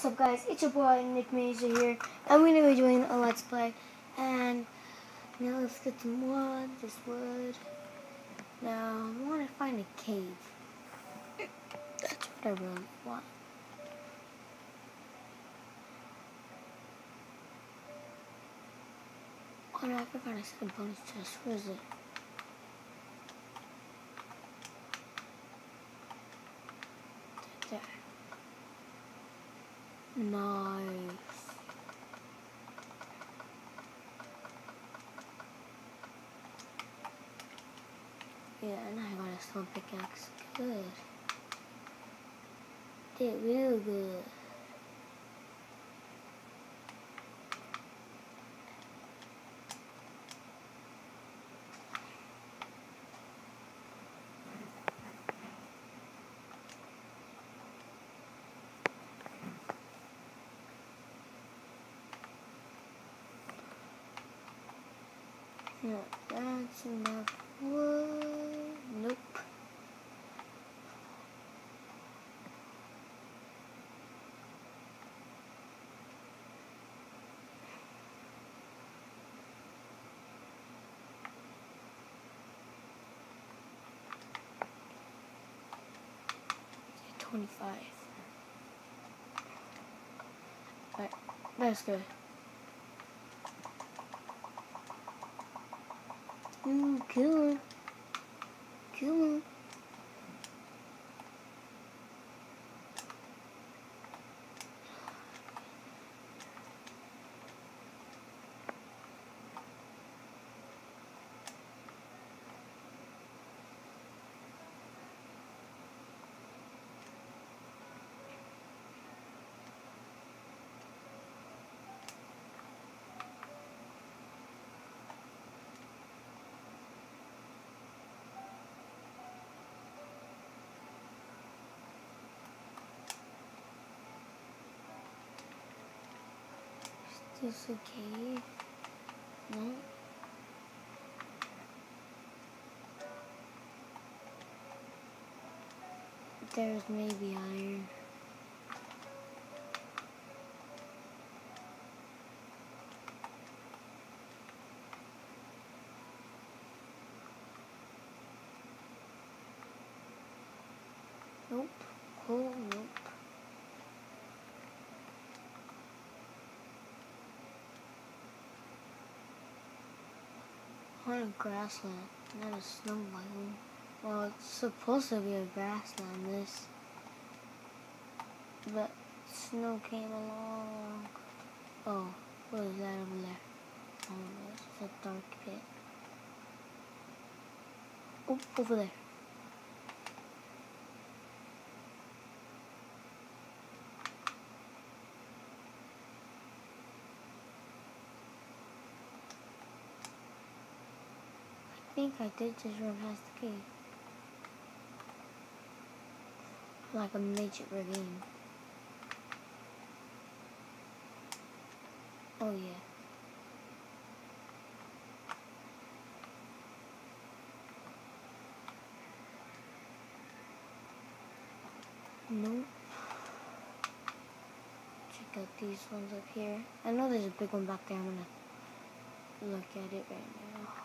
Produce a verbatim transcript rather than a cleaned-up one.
What's up, guys? It's your boy Nick Mazer here. I'm going to be doing a let's play, and now let's get some wood, this wood. Now I want to find a cave. That's what I really want. Oh no, I forgot I said a bonus chest. Where is it? There. Nice. Yeah, and I got a stone pickaxe. Good. Did real good. No, that's enough wood. Nope. twenty-five. Alright, that's good. Ooh, kill him. Kill him. Is this a cave? No. There's maybe iron. Nope. Oh, nope. On a grassland, not a snow biome. Well, it's supposed to be a grassland, this. But snow came along. Oh, what is that over there? Oh, it's a dark pit. Oh, over there. I think I did just run past the cave. Like a midget ravine. Oh yeah. Nope. Check out these ones up here. I know there's a big one back there. I'm gonna look at it right now.